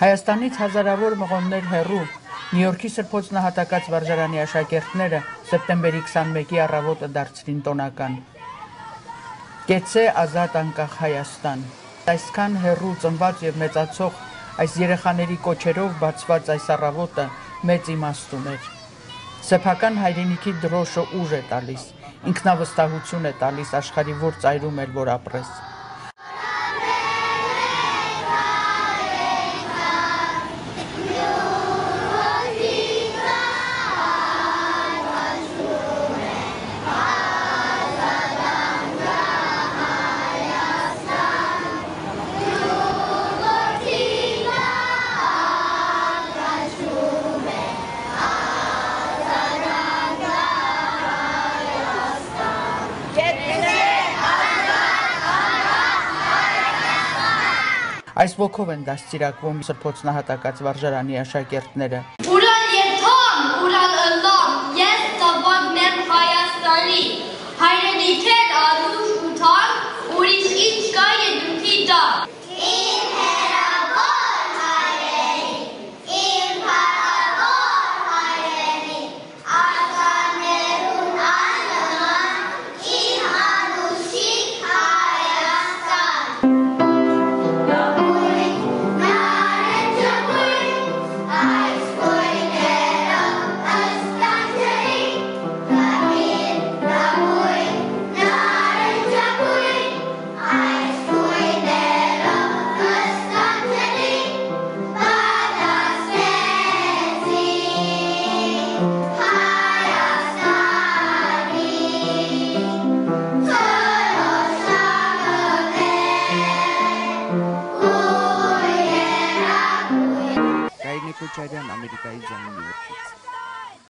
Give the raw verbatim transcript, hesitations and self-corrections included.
Հայաստանից հազարավոր մղոններ հեռու Նյու Յորքի Սրբոց նահատակած վարժարանի աշակերտները սեպտեմբերի քսանմեկի առավոտը դարձրին տոնական։ Կեցե ազատ անկախ Հայաստան։ Այսքան հեռու ծնված եւ մեծացող այս երեխաների կոչերով բացված այս առավոտը մեծ իմաստ ուներ։ Սեփական հայրենիքի դրոշը ուժ է տալիս, ինքնավստահություն է տալիս աշխարհի որ ծայրում էլ որ ապրես։ Այս ոգով են դաստիարակվում Սրբոց նահատակած վարժարանի աշակերտները։ Ուրալ եթոն, ուրալ ըլլամ, ես ծավագն եմ Հայաստանի, հայրենիքեր արուշ ութան, ուրիշ ինչ կա եդուքի դա։ Իմ հերավոր հայրենի, իմ հարավոր հայրենի, ականերուն աննման, իմ անուշիկ Հայաստան։ Կայնե Քոչարյան, Ամերիկայի ձայնի երգիչ։